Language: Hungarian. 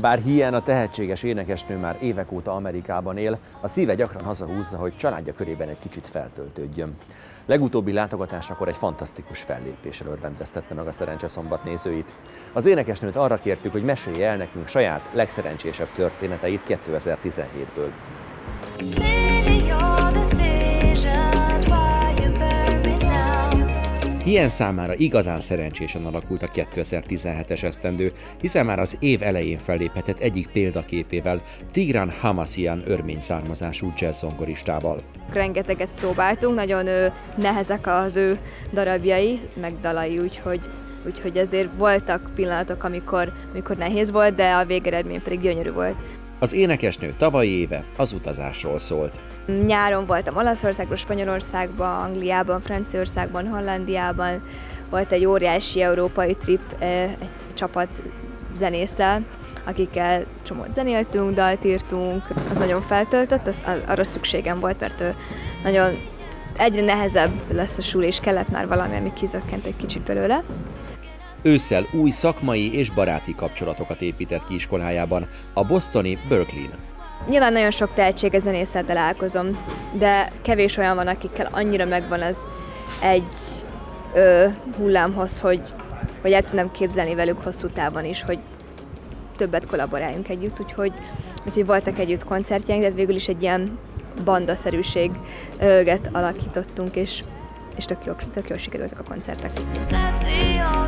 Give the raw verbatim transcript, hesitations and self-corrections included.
Bár Hien, a tehetséges énekesnő már évek óta Amerikában él, a szíve gyakran hazahúzza, hogy családja körében egy kicsit feltöltődjön. Legutóbbi látogatásakor egy fantasztikus fellépéssel örvendeztette meg a Szerencseszombat nézőit. Az énekesnőt arra kértük, hogy mesélje el nekünk saját legszerencsésebb történeteit kétezer-tizenhétből. Hien számára igazán szerencsésen alakult a kétezer-tizenhetes esztendő, hiszen már az év elején felléphetett egyik példaképével, Tigran Hamasyan örmény származású jazz-zongoristával. Rengeteget próbáltunk, nagyon ö, nehezek az ő darabjai, meg dalai, úgyhogy, úgyhogy ezért voltak pillanatok, amikor, amikor nehéz volt, de a végeredmény pedig gyönyörű volt. Az énekesnő tavalyi éve az utazásról szólt. Nyáron voltam Olaszországban, Spanyolországban, Angliában, Franciaországban, Hollandiában. Volt egy óriási európai trip egy csapat zenésszel, akikkel csomót zenéltünk, dalt írtunk. Az nagyon feltöltött, az, arra szükségem volt, mert nagyon egyre nehezebb lesz a súly, és kellett már valami, ami kizökkent egy kicsit belőle. Ősszel új szakmai és baráti kapcsolatokat épített ki iskolájában, a bostoni Berkeley-n. Nyilván nagyon sok tehetséges zenésszel találkozom, de kevés olyan van, akikkel annyira megvan az egy ö, hullámhoz, hogy, hogy el tudnám képzelni velük hosszú távon is, hogy többet kollaboráljunk együtt, úgyhogy, úgyhogy voltak együtt koncertjeink, de végül is egy ilyen bandaszerűséget alakítottunk, és, és tök jól, tök jól sikerültek a koncertek.